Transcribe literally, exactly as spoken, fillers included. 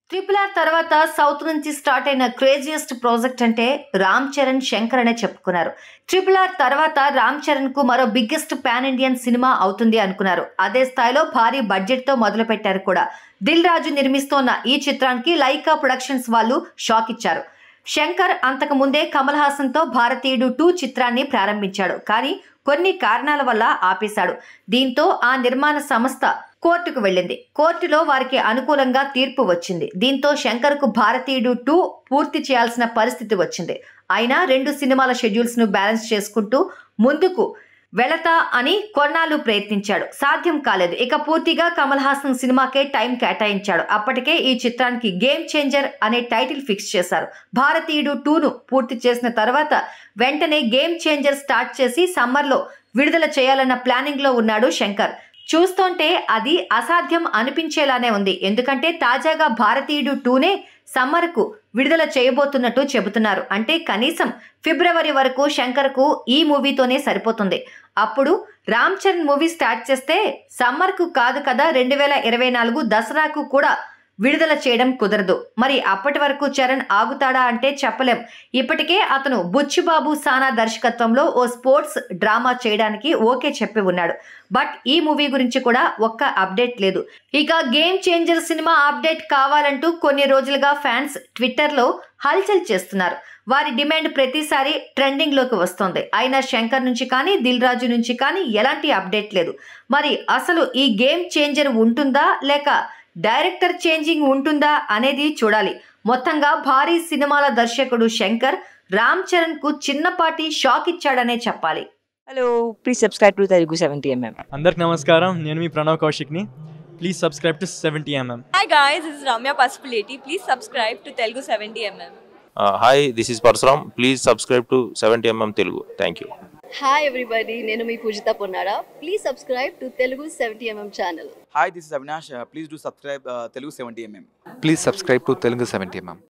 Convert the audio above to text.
Triple R తర్వాత south నుంచి start అయిన క్రేజియస్ట్ ప్రాజెక్ట్ అంటే రామ్ చరణ్ శంకర్ అనే చెప్పుకున్నారు. ట్రిపుల్ ఆర్ తర్వాత రామ్ చరణ్ కు మరో బిగ్గెస్ట్ పాన్ ఇండియన్ సినిమా అవుతుంది అనుకున్నారు. అదే స్థాయిలో భారీ బడ్జెట్ తో మొదలు పెట్టారు కూడా. దిల్ రాజు నిర్మిస్తోన్న ఈ చిత్రానికి లైకా ప్రొడక్షన్స్ వాళ్ళు షాక్ ఇచ్చారు. శంకర్ అంతకు ముందే కమల్ హాసన్ తో భారతీయుడు టూ చిత్రాన్ని ప్రారంభించాడు. కానీ కొన్ని కారణాల వల్ల ఆపేశాడు. దీంతో ఆ నిర్మాణ సంస్థ కోర్టుకు వెళ్ళింది. కోర్టులో వారికి అనుకూలంగా తీర్పు వచ్చింది. దీంతో శంకర్ కు భారతీయుడు టూ పూర్తి చేయాల్సిన పరిస్థితి వచ్చింది. అయినా రెండు సినిమాల షెడ్యూల్స్ ను బ్యాలెన్స్ చేసుకుంటూ ముందుకు వెళతా అని కొన్నాళ్ళు ప్రయత్నించాడు. సాధ్యం కాలేదు. ఇక పూర్తిగా కమల్ హాసన్ సినిమాకే టైం కేటాయించాడు. అప్పటికే ఈ చిత్రానికి గేమ్ చేంజర్ అనే టైటిల్ ఫిక్స్ చేశారు. భారతీయుడు టూను పూర్తి చేసిన తర్వాత వెంటనే గేమ్ చేంజర్ స్టార్ట్ చేసి సమ్మర్లో విడుదల చేయాలన్న ప్లానింగ్ లో ఉన్నాడు శంకర్. చూస్తుంటే అది అసాధ్యం అనిపించేలానే ఉంది. ఎందుకంటే తాజాగా భారతీయుడు టూనే సమ్మర్కు విడుదల చేయబోతున్నట్టు చెబుతున్నారు. అంటే కనీసం ఫిబ్రవరి వరకు శంకర్కు ఈ మూవీతోనే సరిపోతుంది. అప్పుడు రామ్ చరణ్ మూవీ స్టార్ట్ చేస్తే సమ్మర్కు కాదు కదా, రెండు వేల ఇరవై నాలుగు దసరాకు కూడా విడుదల చేయడం కుదరదు. మరి అప్పటి వరకు చరణ్ ఆగుతాడా అంటే చెప్పలేం. ఇప్పటికే అతను బుచ్చిబాబు సానా దర్శకత్వంలో ఓ స్పోర్ట్స్ డ్రామా చేయడానికి ఓకే చెప్పి ఉన్నాడు. బట్ ఈ మూవీ గురించి కూడా ఒక్క అప్డేట్ లేదు. ఇక గేమ్ చేంజర్ సినిమా అప్డేట్ కావాలంటూ కొన్ని రోజులుగా ఫ్యాన్స్ ట్విట్టర్లో హల్చల్ చేస్తున్నారు. వారి డిమాండ్ ప్రతిసారి ట్రెండింగ్ లోకి వస్తోంది. అయినా శంకర్ నుంచి కానీ దిల్ రాజు నుంచి కానీ ఎలాంటి అప్డేట్ లేదు. మరి అసలు ఈ గేమ్ చేంజర్ ఉంటుందా లేక డైరెక్టర్ చేంజింగ్ ఉంటుందా అనేది చూడాలి. మొత్తంగా భారీ సినిమాల దర్శకుడు శంకర్ రామ్ చరణ్ కు చిన్నపాటి షాక్ ఇచ్చాడనే చెప్పాలి. Hello, please subscribe to Telugu seventy MM. అందరికి నమస్కారం, నేను మీ ప్రణవ్ కౌశిక్ని. Please subscribe to seventy MM. Hi guys, this is Ramya Pasupuleti. Please subscribe to Telugu seventy MM. Hi, this is Parashuram. Please subscribe to seventy MM Telugu. Thank you. Hi everybody, నేను మీ Poojitha Ponnada. Please subscribe to Telugu seventy MM channel. Hi, this is Avinash. Please do subscribe Telugu seventy MM. Please subscribe to Telugu seventy M M.